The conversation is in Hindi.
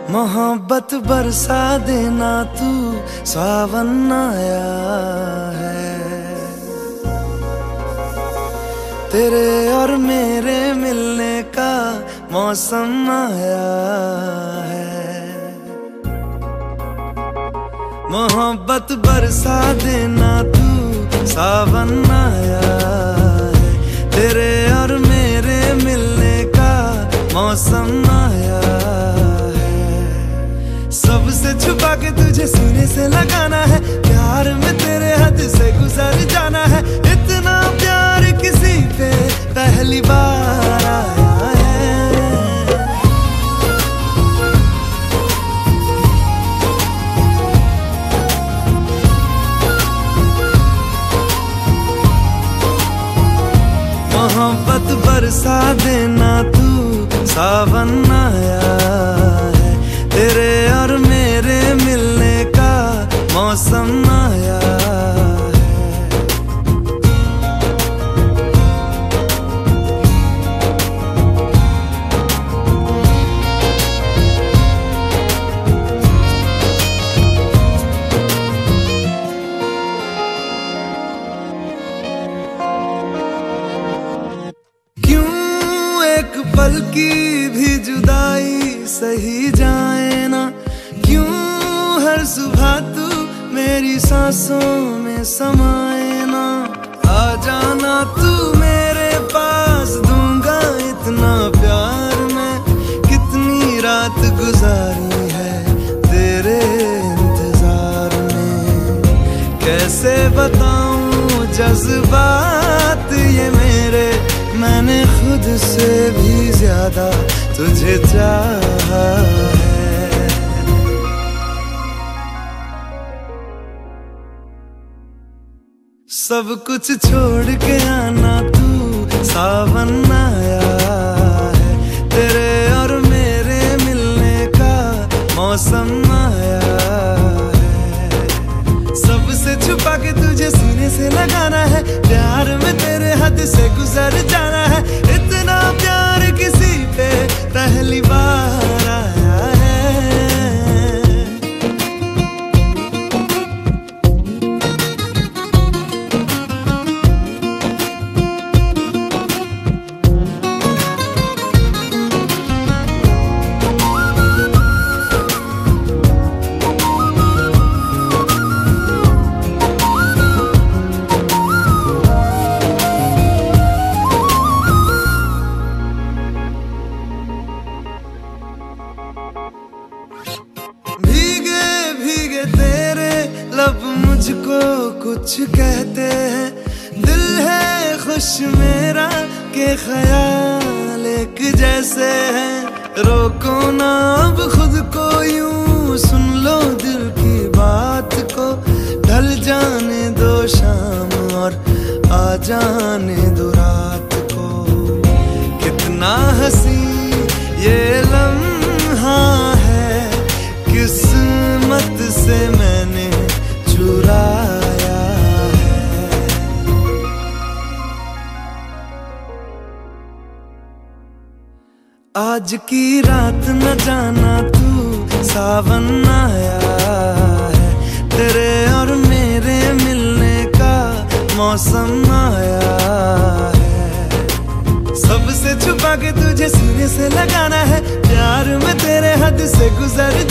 मोहब्बत बरसा देना तू, सावन आया है। तेरे और मेरे मिलने का मौसम आया है। मोहब्बत बरसा देना तू, सावन आया है। तेरे और मेरे मिलने का मौसम आया है। सबसे छुपा के तुझे सीने से लगाना है, प्यार में तेरे हद से गुजर जाना है। इतना प्यार किसी पे पहली बार आया है। मोहब्बत बरसा देना तू, सावन आया है। तेरे और मेरे मिलने का मौसम आया है। क्यों एक पल की भी जुदाई सही जाए ना, क्यों हर सुबह तू मेरी सांसों में समाए ना। आ जाना तू मेरे पास, दूंगा इतना प्यार मैं। कितनी रात गुजारी है तेरे इंतजार में, कैसे बताऊं जज्बात ये मेरे। मैंने खुद से भी ज्यादा तुझे चाहा है। सब कुछ छोड़ के आना तू, सावन आया है। तेरे और मेरे मिलने का मौसम आया है। सबसे छुपा के तुझे सीने से लगाना है, प्यार में तेरे हद से गुजर जाना है। इतना प्यार किसी पे पहली बार आया है। लब मुझको कुछ कहते हैं, दिल है खुश मेरा के ख्याल एक जैसे हैं। रोको ना अब खुद को यूं, सुन लो दिल की बात को। ढल जाने दो शाम और आ जाने दो रात को। कितना हंसी ये लम्हा है, किस्मत से मैंने चुराया है। आज की रात न जाना तू, सावन आया है। तेरे और मेरे मिलने का मौसम आया है। सबसे छुपा के तुझे सीने से लगाना है, प्यार में तेरे हद से गुजर